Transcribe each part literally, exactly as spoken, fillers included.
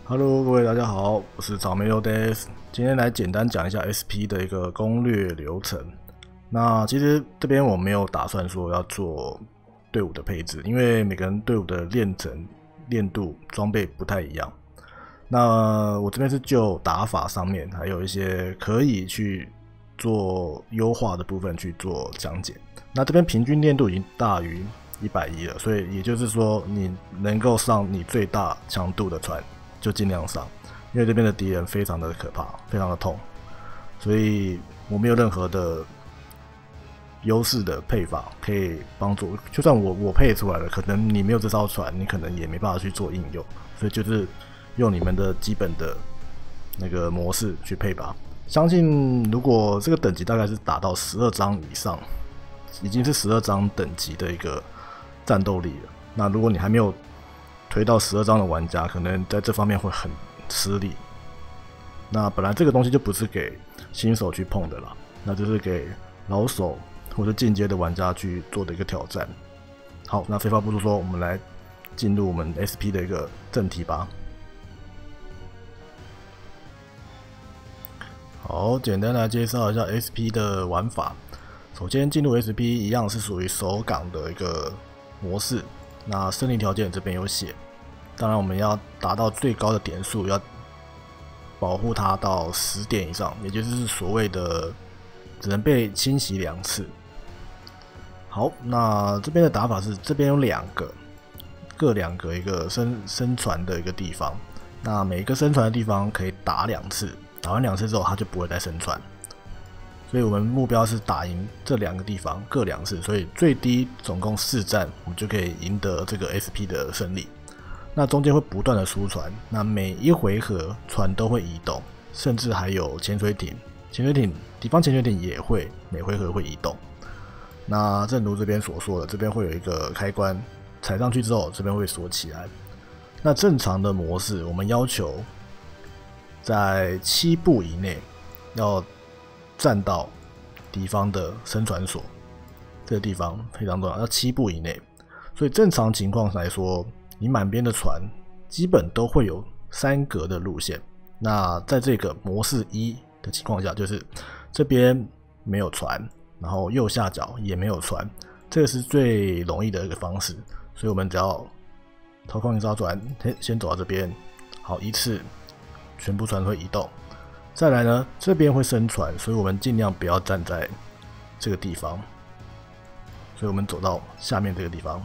Hello，各位大家好，我是草莓优 Days。今天来简单讲一下 S P 的一个攻略流程。那其实这边我没有打算说要做队伍的配置，因为每个人队伍的练成、练度、装备不太一样。那我这边是就打法上面，还有一些可以去做优化的部分去做讲解。那这边平均练度已经大于一百一了，所以也就是说，你能够上你最大强度的船，就尽量上，因为这边的敌人非常的可怕，非常的痛，所以我没有任何的优势的配法可以帮助。就算我我配出来了，可能你没有这艘船，你可能也没办法去做应用，所以就是用你们的基本的那个模式去配吧。相信如果这个等级大概是打到十二章以上，已经是十二章等级的一个战斗力了。那如果你还没有推到十二章的玩家，可能在这方面会很吃力。那本来这个东西就不是给新手去碰的啦，那就是给老手或者进阶的玩家去做的一个挑战。好，那废话不多说，我们来进入我们 S P 的一个正题吧。好，简单来介绍一下 S P 的玩法。首先进入 S P 一样是属于守港的一个模式。那胜利条件这边有写，当然我们要达到最高的点数，要保护它到十点以上，也就是所谓的只能被侵袭两次。好，那这边的打法是这边有两个，各两个一个升升船的一个地方。那每一个升船的地方可以打两次，打完两次之后它就不会再升船。所以我们目标是打赢这两个地方各两次，所以最低总共四战，我们就可以赢得这个 S P 的胜利。那中间会不断的输船，那每一回合船都会移动，甚至还有潜水艇，潜水艇敌方潜水艇也会每回合会移动。那正如这边所说的，这边会有一个开关，踩上去之后这边会锁起来。那正常的模式，我们要求在七步以内要站到敌方的升船所，这个地方非常重要，要七步以内。所以正常情况来说，你满边的船基本都会有三格的路线。那在这个模式一的情况下，就是这边没有船，然后右下角也没有船，这个是最容易的一个方式。所以我们只要操控一艘船，先走到这边，好，一次全部船会移动。再来呢，这边会升船，所以我们尽量不要站在这个地方，所以我们走到下面这个地方。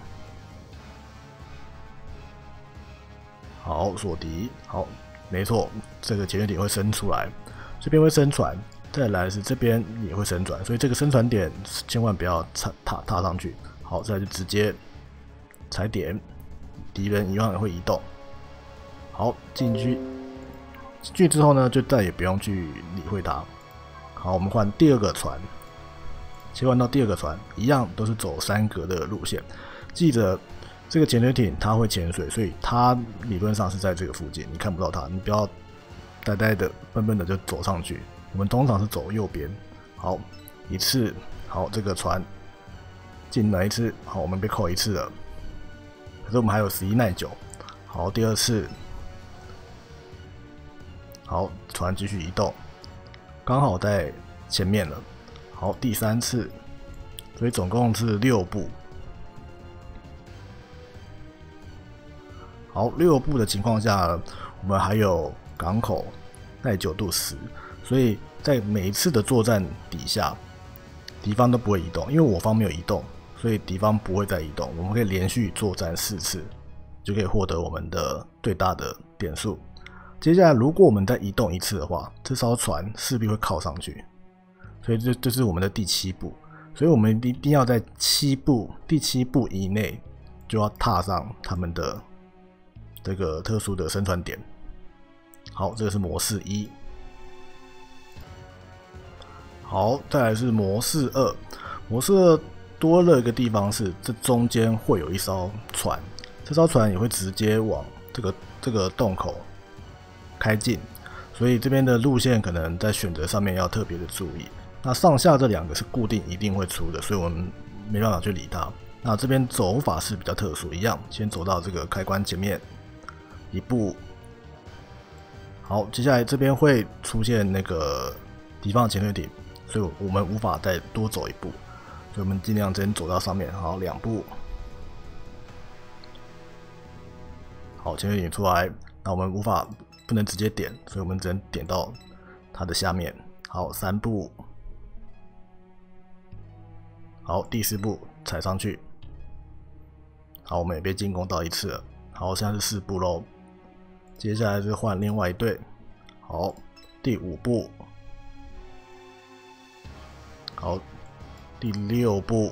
好，锁敌，好，没错，这个潜水艇会升出来，这边会升船，再来是这边也会升船，所以这个升船点千万不要踏踏踏上去。好，再来就直接踩点，敌人一样也会移动。好，进去。进去之后呢，就再也不用去理会它。好，我们换第二个船，切换到第二个船，一样都是走三格的路线。记着，这个潜水艇它会潜水，所以它理论上是在这个附近，你看不到它，你不要呆呆的、笨笨的就走上去。我们通常是走右边。好，一次，好，这个船进来一次，好，我们被扣一次了。可是我们还有十一耐久。好，第二次。好，船继续移动，刚好在前面了。好，第三次，所以总共是六步。好，六步的情况下，我们还有港口耐久度十，所以在每一次的作战底下，敌方都不会移动，因为我方没有移动，所以敌方不会再移动。我们可以连续作战四次，就可以获得我们的最大的点数。接下来，如果我们再移动一次的话，这艘船势必会靠上去，所以这这是我们的第七步。所以我们一定要在七步第七步以内就要踏上他们的这个特殊的升船点。好，这个是模式一。好，再来是模式二。模式二多了一个地方是，这中间会有一艘船，这艘船也会直接往这个这个洞口开进，所以这边的路线可能在选择上面要特别的注意。那上下这两个是固定一定会出的，所以我们没办法去理它。那这边走法是比较特殊，一样先走到这个开关前面一步， 好，接下来这边会出现那个敌方的潜水艇，所以我们无法再多走一步，所以我们尽量先走到上面。好，两步。好，潜水艇出来，那我们无法不能直接点，所以我们只能点到它的下面。好，三步。好，第四步踩上去。好，我们也被进攻到一次了。好，现在是四步咯。接下来是换另外一队。好，第五步。好，第六步。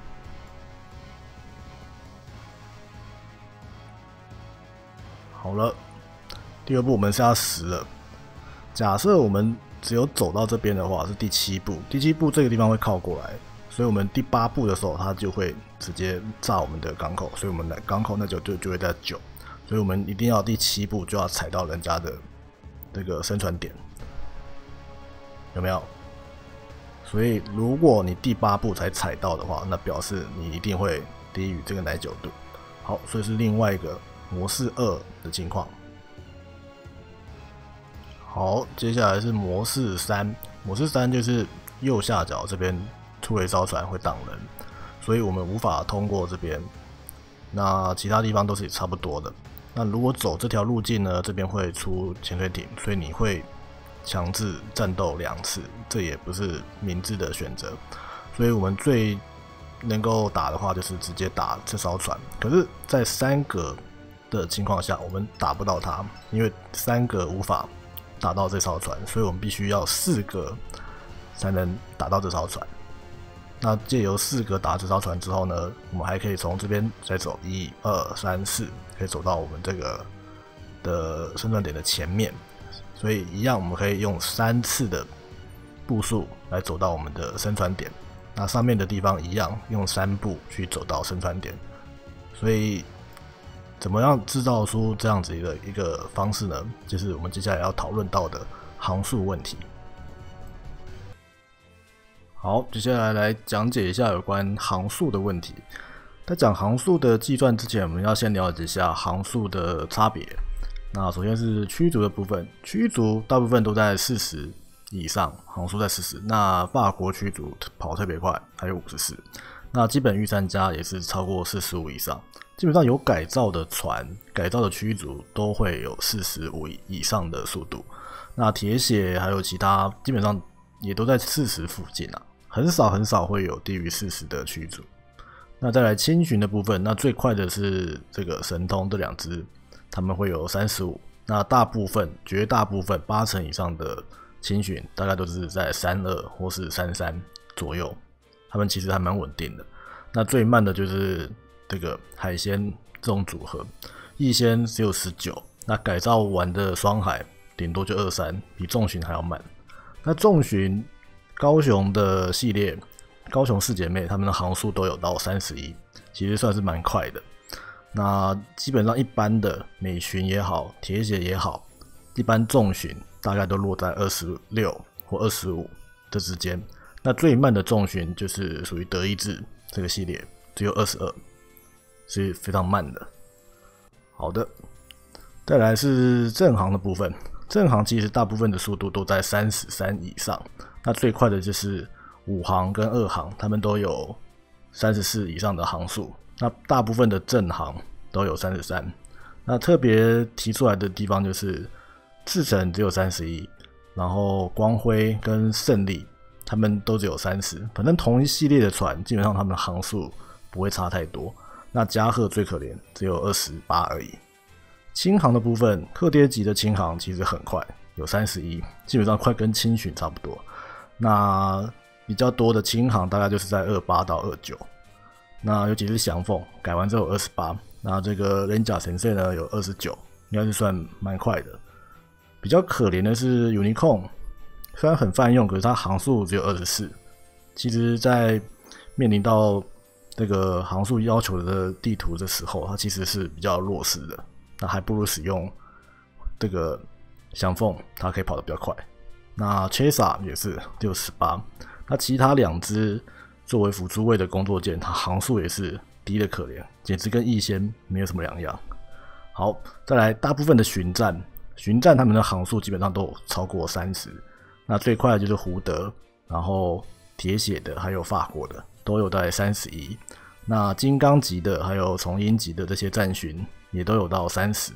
好了，第二步我们是要十了。假设我们只有走到这边的话，是第七步。第七步这个地方会靠过来，所以我们第八步的时候，它就会直接炸我们的港口，所以我们的港口那就就就会在九。所以我们一定要第七步就要踩到人家的这个生传点，有没有？所以如果你第八步才踩到的话，那表示你一定会低于这个奶酒度。好，所以是另外一个模式二的情况。好，接下来是模式三。模式三就是右下角这边出了一艘船会挡人，所以我们无法通过这边。那其他地方都是差不多的。那如果走这条路径呢，这边会出潜水艇，所以你会强制战斗两次，这也不是明智的选择。所以我们最能够打的话，就是直接打这艘船。可是，在三格的情况下，我们打不到它，因为三格无法打到这艘船，所以我们必须要四格才能打到这艘船。那借由四格打这艘船之后呢，我们还可以从这边再走一二三四，可以走到我们这个的生存点的前面。所以一样，我们可以用三次的步数来走到我们的生传点。那上面的地方一样，用三步去走到生传点。所以怎么样制造出这样子的一个方式呢？就是我们接下来要讨论到的航速问题。好，接下来来讲解一下有关航速的问题。在讲航速的计算之前，我们要先了解一下航速的差别。那首先是驱逐的部分，驱逐大部分都在四十以上，航速在四十。那法国驱逐跑特别快，还有五十四。那基本御三家也是超过四十五以上。基本上有改造的船、改造的驱逐都会有四十五以上的速度。那铁血还有其他，基本上也都在四十附近啊。很少很少会有低于四十的驱逐。那再来轻巡的部分，那最快的是这个神通这两只，他们会有三十五。那大部分、绝大部分八成以上的轻巡，大概都是在三二或是三三左右，他们其实还蛮稳定的。那最慢的就是这个海鲜这种组合，翼仙只有十九，那改造完的双海顶多就二三，比重巡还要慢。那重巡高雄的系列，高雄四姐妹她们的航速都有到三十一，其实算是蛮快的。那基本上一般的美巡也好，铁血也好，一般重巡大概都落在二十六或二十五这之间。那最慢的重巡就是属于德意志这个系列，只有二十二，是非常慢的。好的，再来是正航的部分。正航其实大部分的速度都在三十三以上，那最快的就是五航跟二航，他们都有三十四以上的航速。那大部分的正航都有三十三。那特别提出来的地方就是赤城只有三十一，然后光辉跟胜利他们都只有三十。反正同一系列的船，基本上他们的航速不会差太多。那加贺最可怜，只有二十八而已。轻航的部分，鹤跌级的轻航其实很快，有三十一，基本上快跟轻巡差不多。那比较多的轻航大概就是在二十八到二十九，那尤其是翔凤改完之后有二十八，那这个人甲神社呢有二十九，应该是算蛮快的。比较可怜的是 Unicorn， 虽然很泛用，可是它航速只有二十四。其实在面临到这个航速要求的地图的时候，它其实是比较弱势的。那还不如使用这个翔凤，它可以跑得比较快。那 Chesa 也是只有十八，那其他两只作为辅助位的工作舰，它航速也是低的可怜，简直跟翼仙没有什么两样。好，再来大部分的巡战， 巡战他们的航速基本上都有超过三十，那最快的就是胡德，然后铁血的还有法国的都有在三十一，那金刚级的还有从鹰级的这些战巡也都有到三十。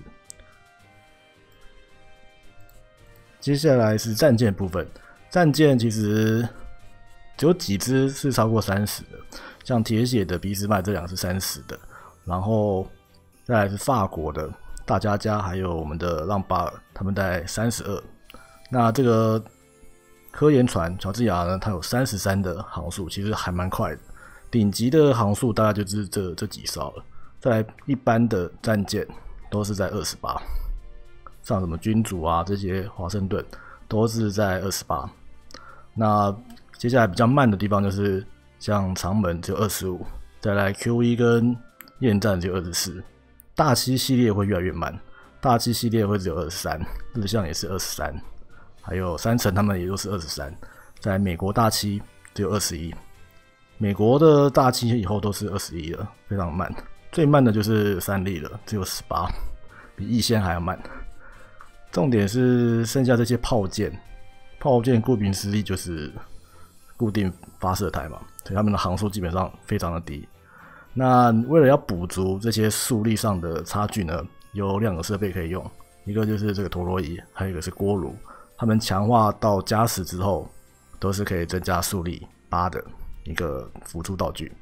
接下来是战舰部分，战舰其实只有几支是超过三十的，像铁血的俾斯麦这两是三十的，然后再来是法国的大加加，还有我们的浪巴尔，他们在三十二。那这个科研船乔治亚呢，它有三十三的航速，其实还蛮快的。顶级的航速大概就是这这几艘了。再来一般的战舰都是在二十八。像什么君主啊这些华盛顿都是在二十八，那接下来比较慢的地方就是像长门只有二十五，再来 Q 一 跟焰战只有二十四，大七系列会越来越慢，大七系列会只有二十三，日向也是二十三，还有三成他们也都是二十三，在美国大七只有二十一，美国的大七以后都是二十一了，非常慢，最慢的就是三笠了，只有十八，比逸仙还要慢。重点是剩下这些炮舰，炮舰顾名思义就是固定发射台嘛，所以他们的航速基本上非常的低。那为了要补足这些速力上的差距呢，有两个设备可以用，一个就是这个陀螺仪，还有一个是锅炉。他们强化到加时之后，都是可以增加速力八的一个辅助道具。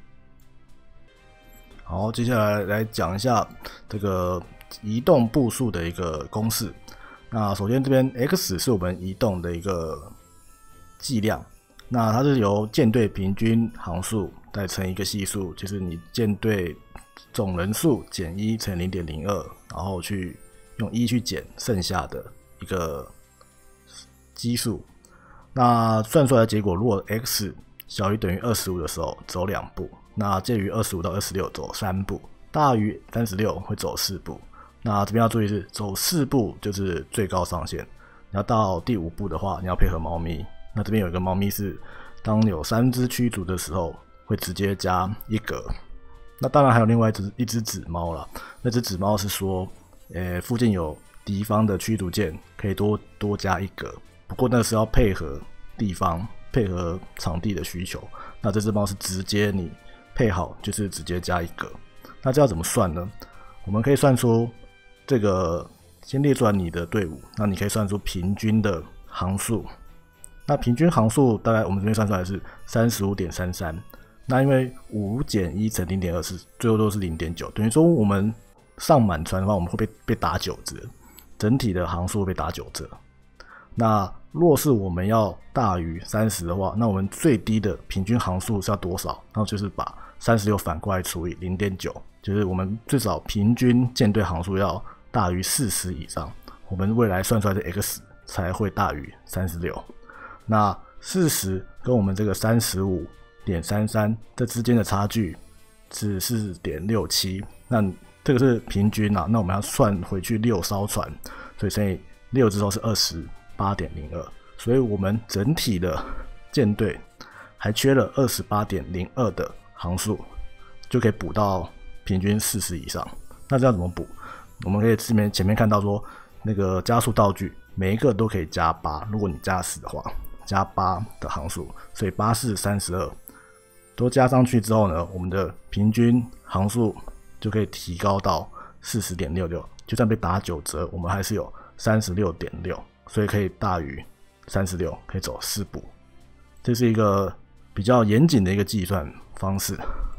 好，接下来来讲一下这个移动步数的一个公式。那首先这边 x 是我们移动的一个计量，那它是由舰队平均航速再乘一个系数，就是你舰队总人数减一乘 零点零二， 然后去用一去减剩下的一个基数。那算出来的结果，如果 x 小于等于二十五的时候走两步，那介于二十五到二十六走三步，大于三十六会走四步。那这边要注意是走四步就是最高上限，你要到第五步的话，你要配合猫咪。那这边有一个猫咪是，当有三只驱逐的时候，会直接加一格。那当然还有另外一只一只纸猫啦，那只纸猫是说，呃，附近有敌方的驱逐舰，可以多多加一格。不过那是要配合地方、配合场地的需求。那这只猫是直接你配好，就是直接加一格。那这要怎么算呢？我们可以算出。这个先列出来你的队伍，那你可以算出平均的航速。那平均航速大概我们这边算出来是 三十五点三三。那因为五减一乘 零点二四，最后都是 零点九， 等于说我们上满船的话，我们会被被打九折，整体的航速会被打九折。那若是我们要大于三十的话，那我们最低的平均航速是要多少？然后就是把三十六反过来除以 零点九， 就是我们最少平均舰队航速要大于四十以上，我们未来算出来的 x 才会大于三十六。那四十跟我们这个 三十五点三三 这之间的差距是 四点六七， 那这个是平均啊，那我们要算回去六艘船，所以乘以六之后是 二十八点零二， 所以我们整体的舰队还缺了 二十八点零二 的航速，就可以补到平均四十以上。那这样怎么补？我们可以前面前面看到说，那个加速道具每一个都可以加八，如果你加十的话，加八的航速，所以八是三十二，都加上去之后呢，我们的平均航速就可以提高到 四十点六六， 就算被打九折，我们还是有 三十六点六， 所以可以大于三十六，可以走四步。这是一个比较严谨的一个计算方式。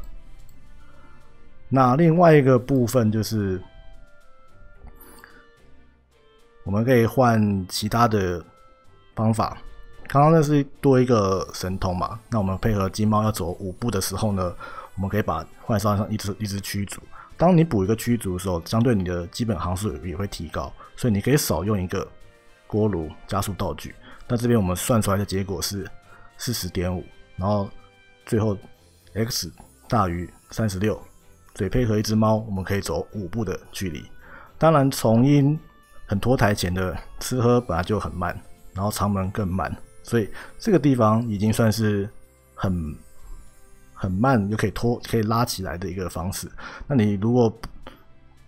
那另外一个部分就是我们可以换其他的方法。刚刚那是多一个神通嘛，那我们配合金猫要走五步的时候呢，我们可以把换上一只一只驱逐。当你补一个驱逐的时候，相对你的基本航速也会提高，所以你可以少用一个锅炉加速道具。那这边我们算出来的结果是 四十点五， 然后最后 x 大于三十六，所以配合一只猫，我们可以走五步的距离。当然，从因很拖台前的吃喝本来就很慢，然后长门更慢，所以这个地方已经算是很很慢又可以拖可以拉起来的一个方式。那你如果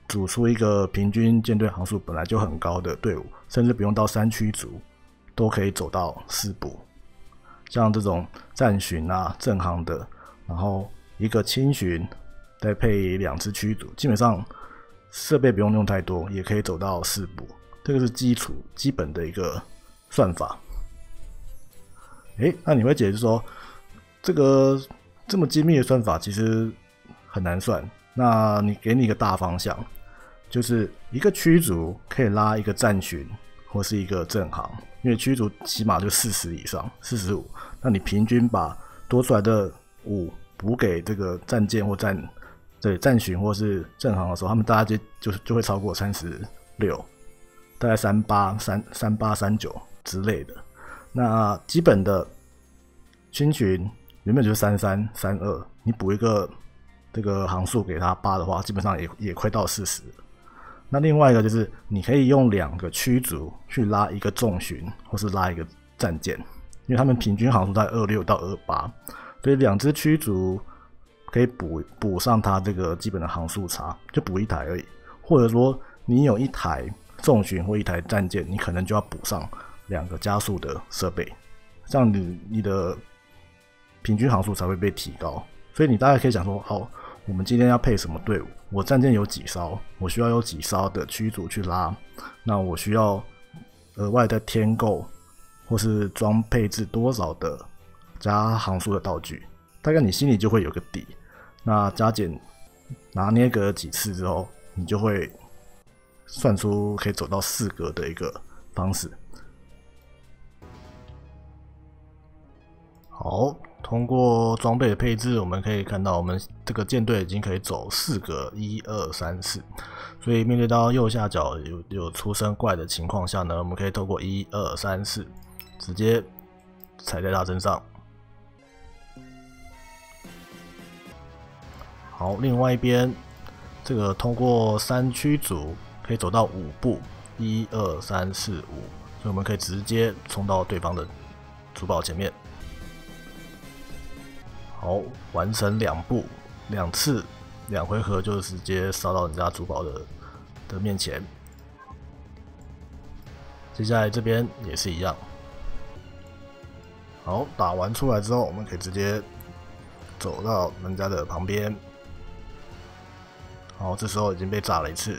组出一个平均舰队航速本来就很高的队伍，甚至不用到三驱逐，都可以走到四步。像这种战巡啊、正航的，然后一个轻巡，再配两支驱逐，基本上设备不用用太多，也可以走到四步。这个是基础基本的一个算法。诶，那你会解释说，这个这么精密的算法其实很难算。那你给你一个大方向，就是一个驱逐可以拉一个战巡或是一个正航，因为驱逐起码就四十以上，四十五。那你平均把多出来的五补给这个战舰或战对战巡或是正航的时候，他们大家就就就会超过三十六，大概三八三三八三九之类的。那基本的轻巡原本就是三三三二，你补一个这个航速给它八的话，基本上也也快到四十。那另外一个就是你可以用两个驱逐去拉一个重巡或是拉一个战舰，因为他们平均航速在二六到二八，所以两只驱逐可以补补上它这个基本的航速差，就补一台而已。或者说你有一台重巡或一台战舰，你可能就要补上两个加速的设备，这样你你的平均航速才会被提高。所以你大概可以想说，好，我们今天要配什么队伍？我战舰有几艘？我需要有几艘的驱逐去拉？那我需要额外再添购或是装配置多少的加航速的道具？大概你心里就会有个底。那加减拿捏个几次之后，你就会算出可以走到四格的一个方式。好，通过装备的配置，我们可以看到我们这个舰队已经可以走四格，一二三四。所以面对到右下角有有出生怪的情况下呢，我们可以透过一二三四直接踩在他身上。好，另外一边这个通过三驱逐可以走到五步，一二三四五，所以我们可以直接冲到对方的主堡前面。好，完成两步，两次，两回合就直接烧到人家主堡的的面前。接下来这边也是一样。好，打完出来之后，我们可以直接走到人家的旁边。好，这时候已经被炸了一次。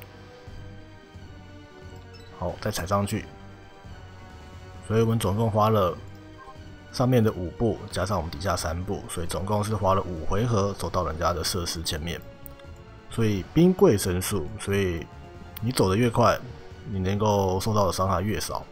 好，再踩上去。所以我们总共花了上面的五步加上我们底下三步，所以总共是花了五回合走到人家的设施前面。所以兵贵神速，所以你走得越快，你能够受到的伤害越少。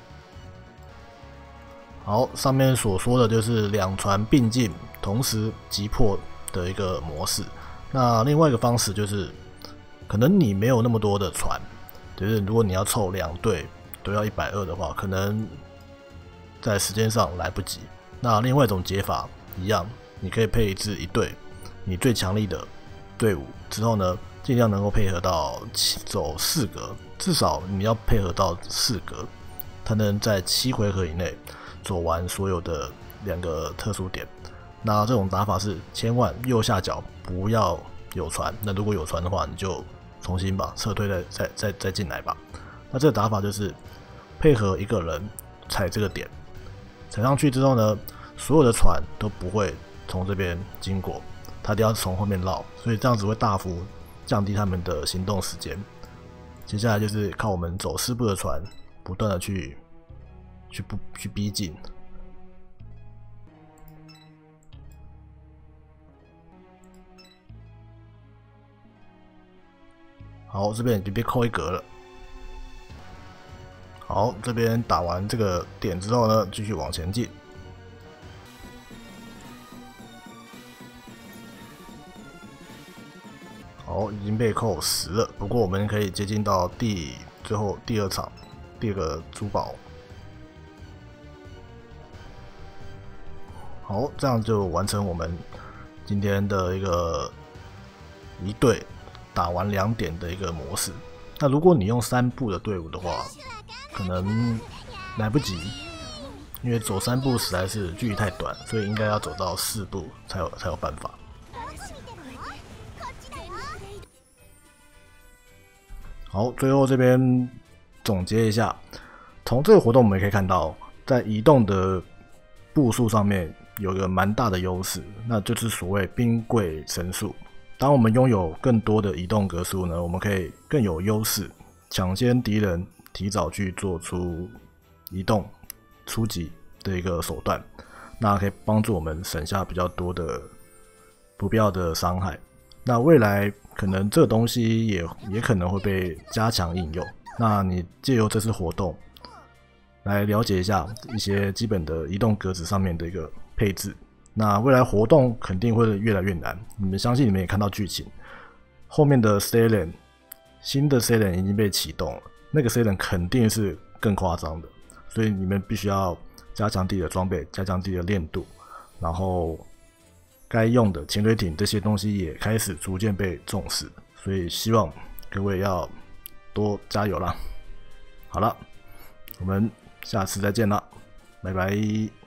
好，上面所说的就是两船并进，同时击破的一个模式。那另外一个方式就是，可能你没有那么多的船，就是如果你要凑两队都要一百二的话，可能在时间上来不及。那另外一种解法一样，你可以配置一队你最强力的队伍之后呢，尽量能够配合到走四格，至少你要配合到四格，才能在七回合以内走完所有的两个特殊点。那这种打法是千万右下角不要有船，那如果有船的话，你就重新把撤退再再再再进来吧。那这个打法就是配合一个人踩这个点，踩上去之后呢，所有的船都不会从这边经过，他一定要从后面绕，所以这样子会大幅降低他们的行动时间。接下来就是靠我们走四步的船，不断的去去不去逼近。好，这边已经被扣一格了。好，这边打完这个点之后呢，继续往前进。好，已经被扣十了，不过我们可以接近到第最后第二场第二个珠宝。好，这样就完成我们今天的一个一队打完两点的一个模式。那如果你用三步的队伍的话，可能来不及，因为走三步实在是距离太短，所以应该要走到四步才有才有办法。 好，最后这边总结一下，从这个活动我们也可以看到，在移动的步数上面有个蛮大的优势，那就是所谓兵贵神速。当我们拥有更多的移动格数呢，我们可以更有优势，抢先敌人，提早去做出移动、出击的一个手段，那可以帮助我们省下比较多的不必要的伤害。那未来可能这个东西也也可能会被加强应用。那你借由这次活动来了解一下一些基本的移动格子上面的一个配置。那未来活动肯定会越来越难，你们相信你们也看到剧情，后面的 Stallion 新的 Stallion 已经被启动了，那个 Stallion 肯定是更夸张的，所以你们必须要加强自己的装备，加强自己的练度，然后该用的潜水艇这些东西也开始逐渐被重视，所以希望各位要多加油啦！好了，我们下次再见啦，拜拜。